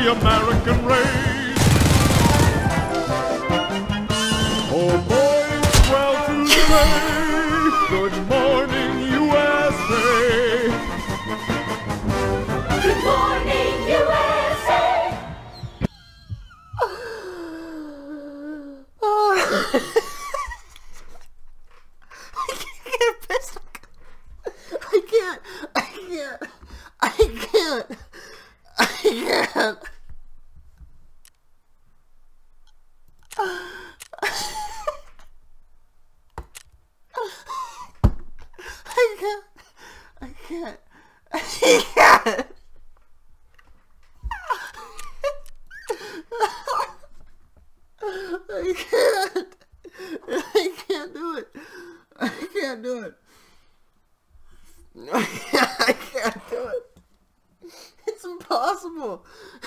the American race. Oh boys, well today, good morning USA. Good morning, USA! I can't. I can't do it. I can't do it. I can't do it. It's impossible.